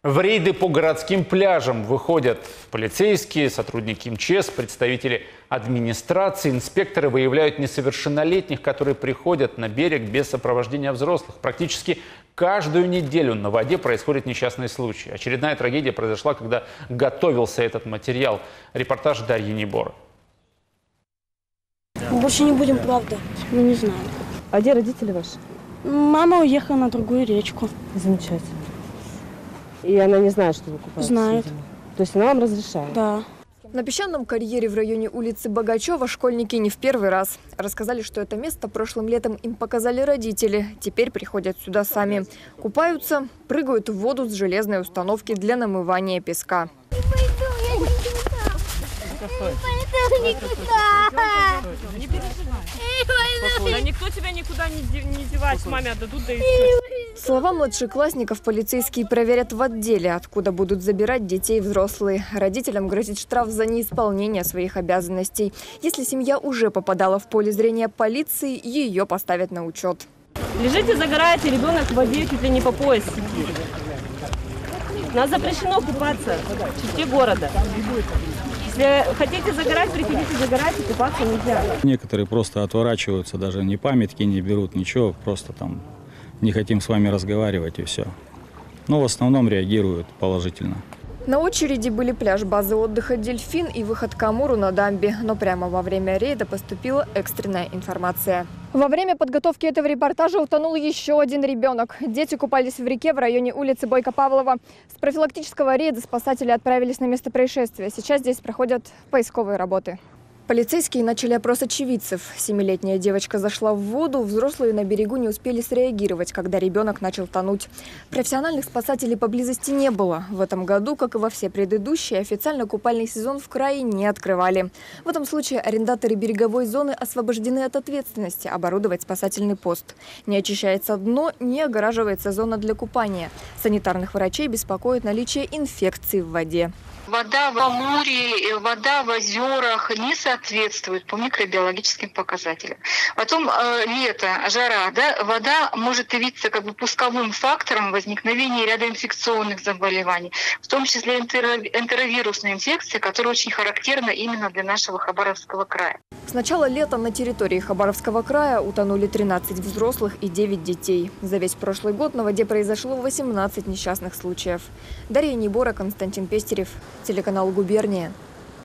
В рейды по городским пляжам выходят полицейские, сотрудники МЧС, представители администрации. Инспекторы выявляют несовершеннолетних, которые приходят на берег без сопровождения взрослых. Практически каждую неделю на воде происходят несчастные случаи. Очередная трагедия произошла, когда готовился этот материал. Репортаж Дарьи Небора. Больше не будем, правда. Мы не знаем. А где родители ваши? Мама уехала на другую речку. Замечательно. И она не знает, что вы купаетесь? Знает. То есть она вам разрешает? Да. На песчаном карьере в районе улицы Богачева школьники не в первый раз. Рассказали, что это место прошлым летом им показали родители. Теперь приходят сюда сами. Купаются, прыгают в воду с железной установки для намывания песка. Не переживай. Да никто тебя никуда не девать, маме отдадут, да и все. Слова младшеклассников полицейские проверят в отделе, откуда будут забирать детей взрослые. Родителям грозит штраф за неисполнение своих обязанностей. Если семья уже попадала в поле зрения полиции, ее поставят на учет. Лежите, загораете, ребенок в воде чуть ли не по пояс сидит. Нас запрещено купаться в черте города. Если хотите загорать, приходите загорать, и купаться нельзя. Некоторые просто отворачиваются, даже ни памятки не берут, ничего, просто там не хотим с вами разговаривать и все. Но в основном реагируют положительно. На очереди были пляж базы отдыха «Дельфин» и выход к Амуру на дамбе. Но прямо во время рейда поступила экстренная информация. Во время подготовки этого репортажа утонул еще один ребенок. Дети купались в реке в районе улицы Бойко-Павлова. С профилактического рейда спасатели отправились на место происшествия. Сейчас здесь проходят поисковые работы. Полицейские начали опрос очевидцев. 7-летняя девочка зашла в воду, взрослые на берегу не успели среагировать, когда ребенок начал тонуть. Профессиональных спасателей поблизости не было. В этом году, как и во все предыдущие, официально купальный сезон в крае не открывали. В этом случае арендаторы береговой зоны освобождены от ответственности оборудовать спасательный пост. Не очищается дно, не огораживается зона для купания. Санитарных врачей беспокоит наличие инфекций в воде. Вода в Амуре, вода в озерах не соответствует по микробиологическим показателям. Потом лето, жара, да, вода может явиться как бы пусковым фактором возникновения ряда инфекционных заболеваний, в том числе энтеровирусной инфекции, которая очень характерна именно для нашего Хабаровского края. С начала лета на территории Хабаровского края утонули 13 взрослых и 9 детей. За весь прошлый год на воде произошло 18 несчастных случаев. Дарья Небора, Константин Пестерев, телеканал «Губерния».